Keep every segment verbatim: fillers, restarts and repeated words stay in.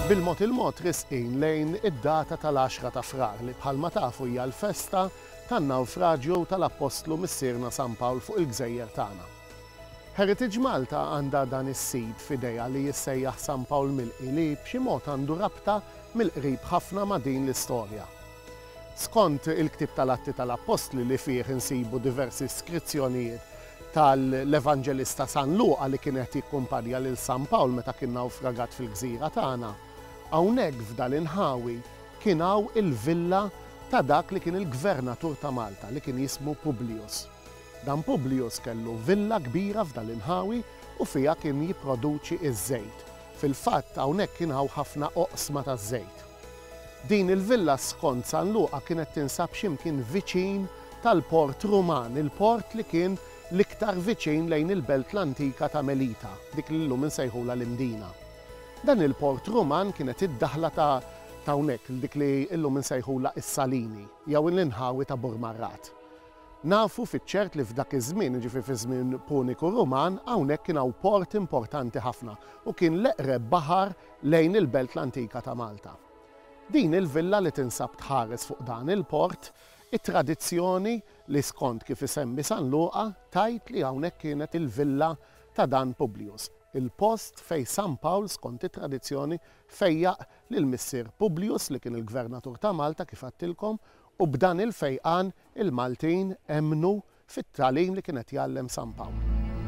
Bil-mod il-mod risqin lejn id-data tal-għaxra ta' frar li bħalma tafu hija l-festa tan-nawfraġġju tal-Apostlu Missierna San Pawl fuq il-Gżejjer tagħna. Heritage Malta għandha dan is-sit f'idejha li jissejjaħ San Pawl Milqi li b'xi mod għandu rabta mill-qrib ħafna ma' din l-istorja. Skont il-ktib tal-Atti tal-Apostli li fih insibu diversi iskrizzjonijiet tal-Evanġelista San Luqa li kienet jikkumpanja lil San Pawl meta kien nawfragat fil-gżira tagħna, hawnhekk f'dan inħawi kien hawn il-villa ta' dak li kien il-Gvernatur ta' Malta li kien jismu Publius. Dan Publius kellu villa kbira f'dan inħawi u fiha kien jipproduċi iż-żejt. Fil-fatt hawnhekk kien hawn ħafna oqsma taż-żejt. Din il-villa skont San Luqa kienet tinsab x'imkien viċin tal-Port Ruman, il-port li kien l-iktar viċin lejn il-belt l-antika ta' Melita, dik li llum insejħula l-Imdina. Dan il-Port Ruman kienet id-daħla ta' hawnhekk dik li llum insejħula is-Salini, jew l-inħawi ta' Burmarrat. Nafu fiċ-ċert li f'dak iż-żmien, ġifi fi żmien Puniku Ruman, hawnhekk kien hawn port importanti ħafna u kien l-eqreb baħar lejn il-belt l-antika ta' Malta. Din il-villa li tinsab tħares fuq dan il-port, it-tradizzjoni li skont kif isemmi San Luqa tajt li hawnhekk kienet il-villa ta' dan Publius. Il-post fej San Pawl skont it-tradizzjoni fejjaq lil missier Publius li kien il-Gvernatur ta' Malta kif għattilkom u b'dan il-fejqan il-Maltin emnu fit-tagħlim li kienet jgħallem San Pawl.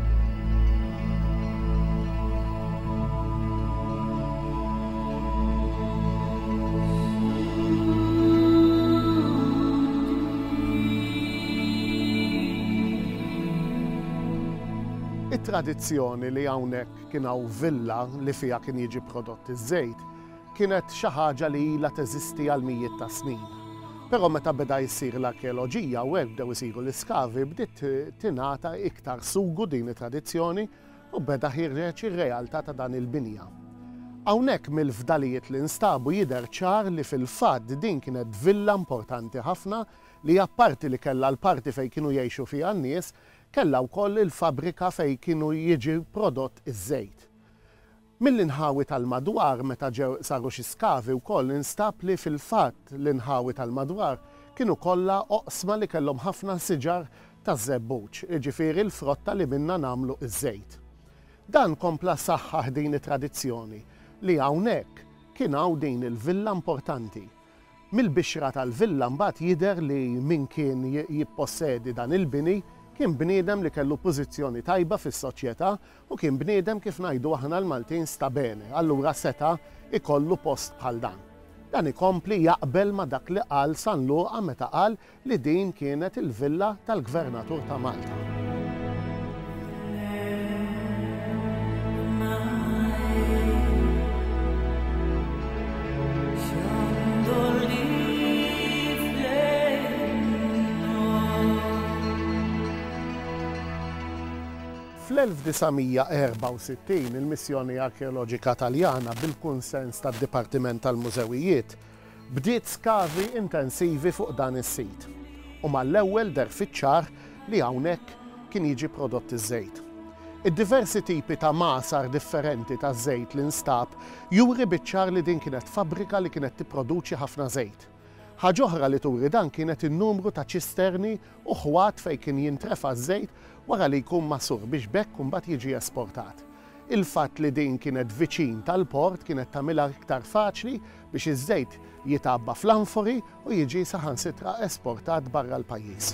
It-tradizzjoni li hawnhekk kien hawn villa li fiha kien jiġi prodott iż-żejt kienet xi ħaġa li ilha teżisti għal mijiet ta' snin. Però meta beda jsir l-arkeoloġija u hekk bdew isiru l-iskavi bdiet tingħata iktar sugu din it-tradizzjoni u beda ħireġ ir-realtà ta' dan il-binja. Hawnhekk mill-fdalijiet li nstabu jidher ċar li fil-fatt din kienet villa importanti ħafna li apparti li kellha l-parti fejn kienu jgħixu fiha n-nies kellha wkoll il-fabrika fejn kienu jiġi prodott iż-żejt. Mill-inħawi tal-madwar meta ġew saru xi skavi wkoll instab li fil-fatt l-inħawi tal-madwar kienu kollha oqsma li kellhom ħafna siġar ta' żebbuġ, jiġifieri l-frotta li minna nagħmlu iż-żejt. Dan kompla saħħaħ din it-tradizzjoni li hawnhekk kien hawn din il-villa importanti. Mill-bixra tal-villa mbagħad jidher li min kien jippossedi dan il-bini kien bniedem li kellu pożizzjoni tajba fis-soċjetà u kien bniedem kif ngħidu aħna l-Maltin sta bene, allura seta' ikollu post bħal dan. Dan ikompli jaqbel ma' dak li qal San Luqa meta qal li din kienet il-villa tal-Gvernatur ta' Malta. fl-elf tisa' erba' u sittin il-Missjoni Arkeoloġika Taljana bil-kunsens tad-Dipartiment tal-Mużewijiet bdiet skavi intensivi fuq dan is-sit u mal-ewwel der fiċ-ċar li hawnhekk kien jiġi prodott iż-żejt. Id-diversi tipi ta' masar differenti ta' żejt li nstab juri biċ-ċar li din kienet fabbrika li kienet tipproduċi ħafna żejt. Ħaġa oħra li turi dan kienet in-numru ta' ċisterni u ħwat fejn kien jintrefa' żejt wara li jkun masur biex bekk imbagħad jiġi esportat. Il-fatt li din kienet viċin tal-port kienet tagħmilha iktar faċli biex iż-żejt jitabba fl-anfori u jiġi saħansitra esportat barra l-pajjiż.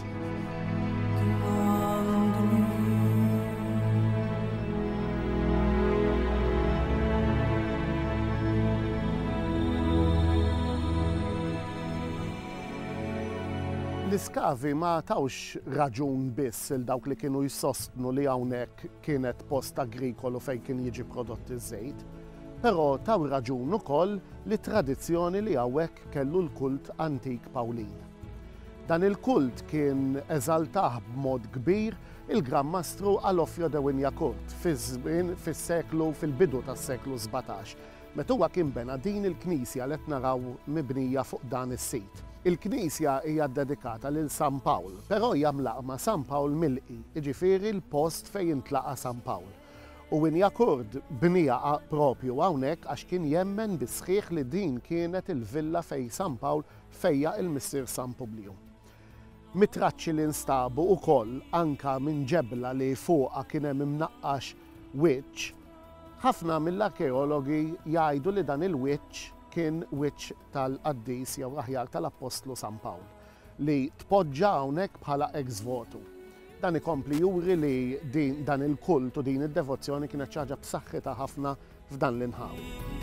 L-iskavi ma tawx raġun biss il dawk li kienu jsostnu li hawnhekk kienet post agrikolu fejn kien jiġi prodott iż-żejt, però taw raġun ukoll li tradizzjoni li hawnhekk kellu l-kult antik Pawlin. Dan il-kult kien eżaltah b'mod kbir il-Gran Mastru Alofio de Winjakurt fiż-żmien fis-seklu fil-bidu tas-seklu sebgħtax, meta huwa kien bena din il-Knisja li qed naraw mibnija fuq dan is-sit. Il-Knisja hija dedikata lil San Pawl, però hija mlaqma San Pawl Milqi, jiġifieri l-post fejn intlaqa San Pawl. U Winja Kurd bnija propju hawnhekk għax kien jemmen bi sħiħ li din kienet il-villa fej San Pawl fejja il-Missier San Publiu. Mitraċċi li nstabu wkoll anka minn ġebla li fuqha kien hemm imnaqqax wiċċ, ħafna mill-arkeologi jgħidu li dan il-wiċċ kien wiċċ tal-Qaddis jew aħjar tal-Apostlu San Pawl li tpoġġa hawnhekk bħala ex votu. Dan ikompli juri li din, dan il-kult u din id-devozzjoni kienet xi ħaġa b'saħħitha ħafna f'dan l-inħaw.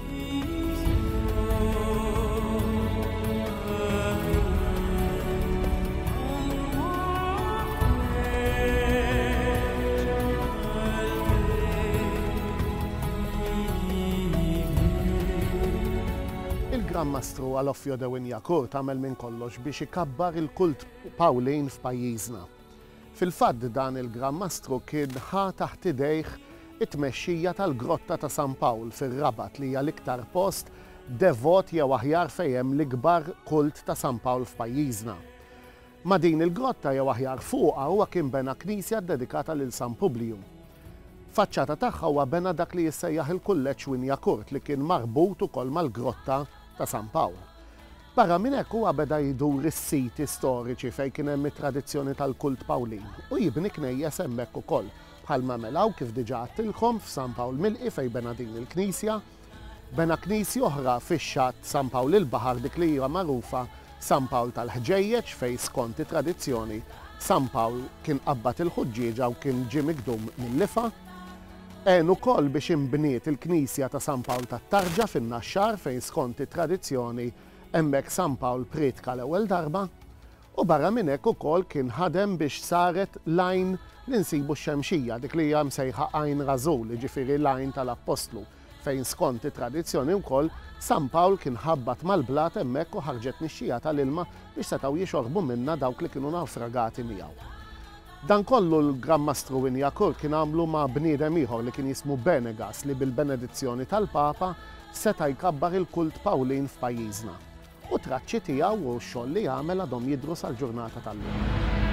Il-Gran Mastru Aloffio de Winja Kurd tagħmel minn kollox biex ikabbar il-kult Pawlin f'pajjiżna. Fil-fatt dan il-Gran Mastru kien ħa taħt idejh it-tmexxija tal-Grotta ta' San Pawl fir-Rabat li hija l-iktar post devot jew aħjar fejn hemm l-ikbar kult ta' San Pawl f'pajjiżna. Ma' din il-grotta jew aħjar fuqha huwa kien bena knisja dedikata lil San Publiu. Faċċata tagħha huwa bena dak li jissejjaħ il-kulleġġ Winja Kurd li kien marbut ukoll mal-Grotta ta' San Pawl. Barra minn hekk huwa beda jdur is-siti storiċi fejn kien hemm it-tradizzjoni tal-kult Pawlin u jibni knejjes hemmhekk ukoll bħalma melaw kif diġà għattilkom f'San Pawl Milqi fejn bena din il-knisja, bena knisja oħra fix-xatt San Pawl il-Baħar dik li hija magħrufa San Pawl tal-Ħġejjeġ fejn skont it-tradizzjoni San Pawl kien qabbat il-ħuġġieġa u kien ġie migdum mill-lifa. En ukoll biex inbniet il-knisja ta' San Pawl tat-Tarġa fin-Naxxar fejn skont it-tradizzjoni hemmhekk San Pawl pritka l-ewwel darba u barra minn hekk ukoll kien ħadem biex saret lajn li nsibu x-xemxija dik li hija msejħa Għajn Rażul, jiġifieri lajn tal-Apostlu fejn skont it-tradizzjoni wkoll San Pawl kien ħabbat mal-blat hemmhekk u ħarġet nixxija tal-ilma biex setgħu jixorbu minnha dawk li kienu nawfragati miegħu. Dan kollu l-Gran Mastru Winja Kurd kien għamlu ma' bniedem ieħor li kien jismu Benegas li bil-benedizzjoni tal-Papa seta' jkabbar il-kult Pawlin f'pajjiżna. U traċċi tiegħu u x-xogħol li jagħmel għadhom jidhru sal-ġurnata tal-lum.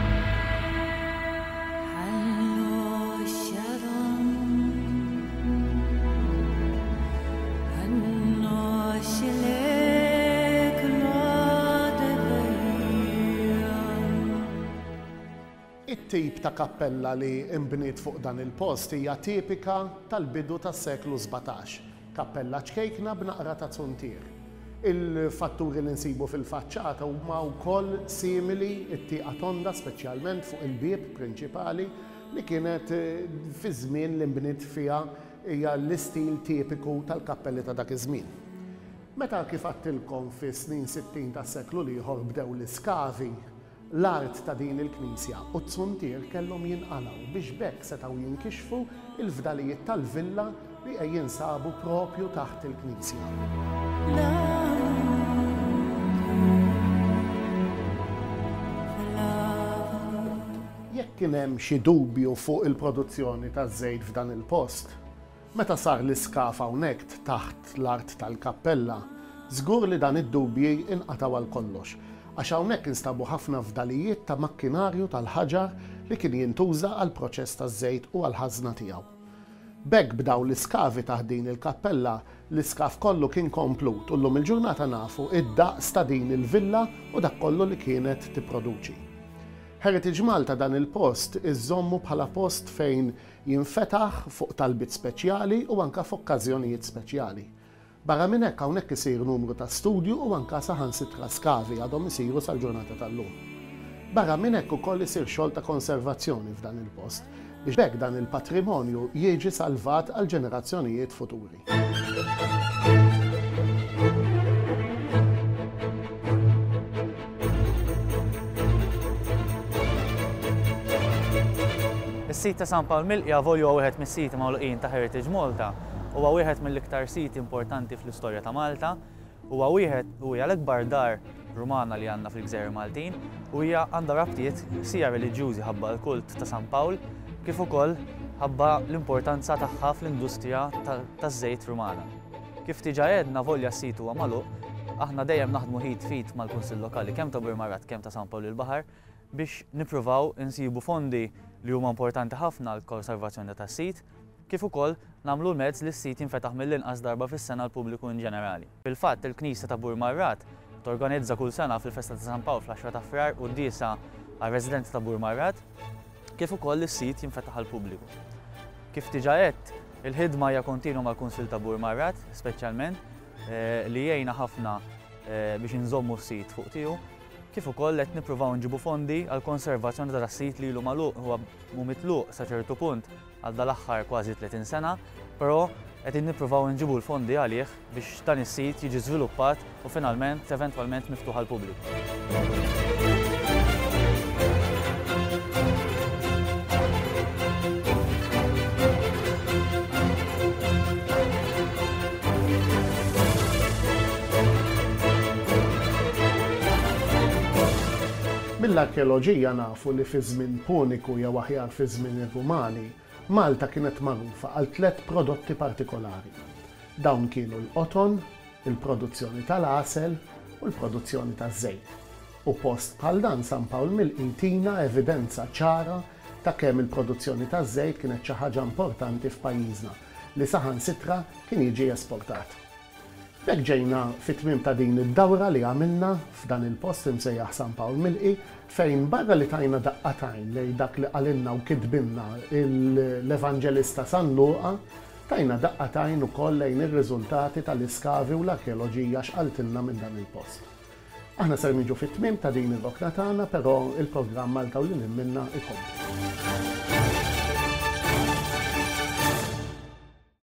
It-tip ta' kappella li imbniet fuq dan il-post hija tipika tal-bidu tas-seklu sebgħotax. Kappella ċkejkna b'naqra ta' tsuntir. Il-fatturi li nsibu fil-faċċata huma wkoll simili it-tieqa tonda speċjalment fuq il-bieb prinċipali li kienet fi żmien li nbniet fiha hija l-istil tipiku tal-kappelli ta' dak iż-żmien. Meta kif għattilkom fis-snin sittin tas-seklu ieħor bdew l-iskavi, l-art ta' din il-knisja u t-tsuntir kellhom jinqalgħu biex bekk setgħu jinkixfu il-fdalijiet tal-villa li jinsabu propju taħt il-knisja. Jekk kien hemm xi dubju fuq il-produzzjoni taż-żejt f'dan il-post, meta sar l-iskaf hawnhekk taħt l-art tal-kappella, żgur li dan id-dubji inqataw għal kollox, għax hawnhekk instabu ħafna fdalijiet ta' makkinarju tal-ħaġar li kien jintuża għall proċess taż-żejt u għall ħażna tiegħu. Bekk bdaw l-iskavi taħt din il-kappella, l-iskaf kollu kien komplut u llum il-ġurnata nafu id-daqs ta' din il-villa u dak kollu li kienet tipproduċi. Heritage Malta dan il-post iżommu bħala post fejn jinfetaħ fuq talbiet speċjali u anka f'okkażjonijiet speċjali. Barra minn hekk hawnhekk isir numru ta' studju u anka saħansitra skavi għadhom isiru sal-ġurnata tal-lum. Barra minn hekk ukoll isir xogħol ta' konservazzjoni f'dan il-post biex bekk dan il-patrimonju jiġi salvat għal ġenerazzjonijiet futuri. Is-sit ta' San Pawl Milqi volju wieħed mis-siti magħluqin ta' Heritage Malta huwa wieħed mill-iktar siti importanti fl-istorja ta' Malta, huwa wieħed huwa l-ikbar dar Rumana li għandna fil-Gżejjer Maltin u hija għandha rabtiet sija reliġjużi ħabba l-kult ta' San Pawl kif ukoll ħabba l-importanza tagħha fl-industrija taż-żejt Rumana. Kif diġà għedna volja s-sit huwa magħluq, aħna dejjem naħdmu ħid fit mal-Kunsill Lokali kemm ta' Burmarat kemm ta' San Pawl il-Baħar biex nippruvaw insibu fondi li huma importanti ħafna l-konservazzjoni tas-sit kif ukoll nagħmlu l-mezz li s-sit jinfetaħ mill-inqas darba fis-sena l-pubbliku in ġenerali. Fil-fatt il-Knisja ta' Burmarrat torganizza kull sena fil-Festa ta' San Pawl fl-għaxra ta' Frar qudiesa għar-residenti ta' Burmarrat kif ukoll is-sit jinfetaħ għall-pubbliku. Kif diġà għedt, il-ħidma hija kontinwa mal-Kunsill ta' Burmarrat, speċjalment li jgħinna ħafna biex inżommu s-sit fuq tiegħu, kif ukoll qed nippruvaw nġibu fondi għall konservazzjoni tas-sit li ilu magħluq huwa mhu mitluq sa ċertu punt għal dal-aħħar kważi tletin sena, però qed nippruvaw nġibu l-fondi għalih biex dan is-sit jiġi żviluppat u finalment eventwalment miftuħ għall-pubbliku. Mill-arkeoloġija nafu li fi żmien puniku jew aħjar fi żmien ir-Rumani, Malta kienet magħrufa għal tliet prodotti partikolari. Dawn kienu l-qoton, il-produzzjoni tal-għasel u l-produzzjoni taż-żejt. U post bħal dan San Pawl Milqi tina evidenza ċara ta' kemm il-produzzjoni taż-żejt kienet xi ħaġa importanti f'pajjiżna li saħansitra kien jiġi esportat. B'hekk ġejna fit-tmiem ta' din id-dawra li għamilna f'dan il-post imsejjaħ San Pawl Milqi fejn barra li tajna daqqatajn lejn dak li qalilna u kitbinna l-Evanġelista San Luqa, tajna daqqatajn ukoll lejn ir-riżultati tal-iskavi u l-arkeoloġija x'qaltilna minn dan il-post. Aħna ser niġu fit-tmiem ta' din ir-rokna tagħna, però il-programm Malta u lil minna ikompli.